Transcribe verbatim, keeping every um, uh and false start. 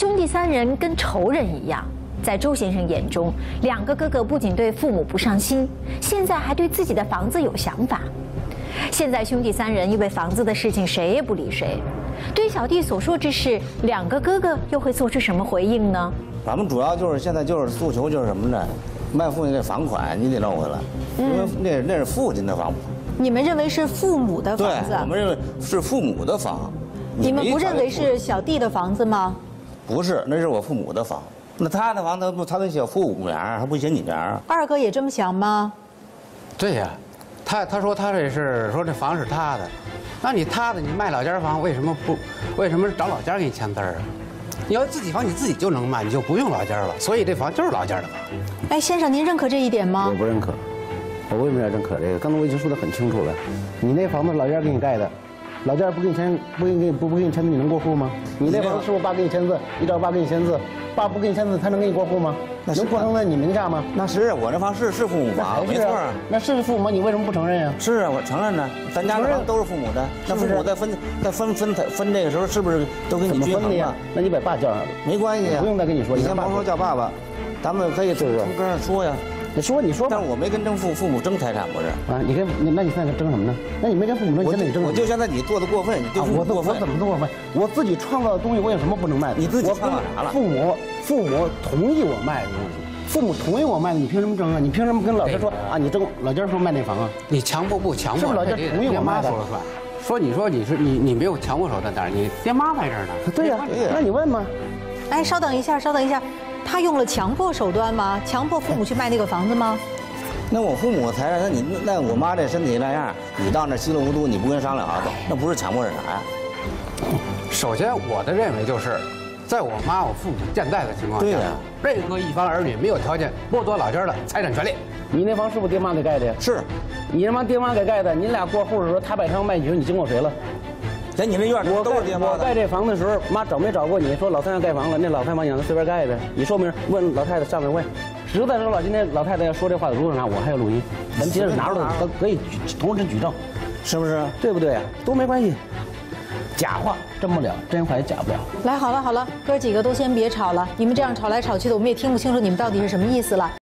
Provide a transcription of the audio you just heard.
兄弟三人跟仇人一样。在周先生眼中，两个哥哥不仅对父母不上心，现在还对自己的房子有想法。现在兄弟三人因为房子的事情谁也不理谁。对小弟所说之事，两个哥哥又会做出什么回应呢？ 咱们主要就是现在就是诉求就是什么呢？卖父亲的房款你得弄回来，因为那那是父亲的房。 你们认为是父母的房子？ 对，我们认为是父母的房。 你们不认为是小弟的房子吗？ 不是，那是我父母的房。那他的房他不他得写父母名，他不写你名。 二哥也这么想吗？ 对呀，他他说他这是说这房是他的，那你他的你卖老家房为什么不为什么找老家给你签字儿啊？你要自己房你自己就能卖，你就不用老家了。所以这房就是老家的房。 哎，先生，您认可这一点吗？ 我不认可。我为什么要认可这个？刚才我已经说得很清楚了，你那房子老家给你盖的，老家不给你签，不给你不不给你签字，你能过户吗？你那房子是我爸给你签字，你找爸给你签字，爸不给你签字，他能给你过户吗？能过成在你名下吗？ 那是我这房是是父母房，没错啊。 那是父母，你为什么不承认呀？ 是啊，我承认呢。咱家的房都是父母的，那父母在分在分分分这个时候是不是都给你均衡了？ 那你把爸叫上来， 没关系啊， 不用再跟你说。 你先甭说叫爸爸，咱们可以从根上说呀。 你说你说， 但是我没跟争父父母争财产，不是啊？你跟那你现在争什么呢？那你没跟父母争，你现在你争什么？ 我就现在你做的过分，你对父母过分。 我怎么过分？我自己创造的东西，我有什么不能卖的？ 你自己创造啥了？ 父母父母同意我卖的东西，父母同意我卖的，你凭什么争啊？你凭什么跟老家说啊？你争老家说卖那房啊？ 你强迫不强迫？ 是不是老家同意我卖的？ 说了算。说你说你是你你没有强迫手段，但是你爹妈在这儿呢。 对呀，那你问吗？ 哎，稍等一下，稍等一下，他用了强迫手段吗？强迫父母去卖那个房子吗？ 那我父母财产，那你那我妈这身体那样，你到那稀里糊涂，你不跟商量啊？那不是强迫是啥呀？ 首先，我的认为就是，在我妈我父母健在的情况下， 对呀， 任何一方儿女没有条件剥夺老家的财产权利。 你那房是不是爹妈给盖的呀？ 是， 你他妈爹妈给盖的，你俩过户的时候，他把房卖你，你经过谁了？ 在你那院我都是爹妈的。 我盖这房的时候，妈找没找过你？说老三要盖房了，那老太妈让他随便盖呗。你说明问老太太上面问。实在说了，今天老太太要说这话的录上啥？我还有录音，咱们接着拿出来，都可以同时举证， 是不是？ 对不对？都没关系。假话真不了，真话也假不了。 来，好了好了，哥几个都先别吵了，你们这样吵来吵去的，我们也听不清楚你们到底是什么意思了。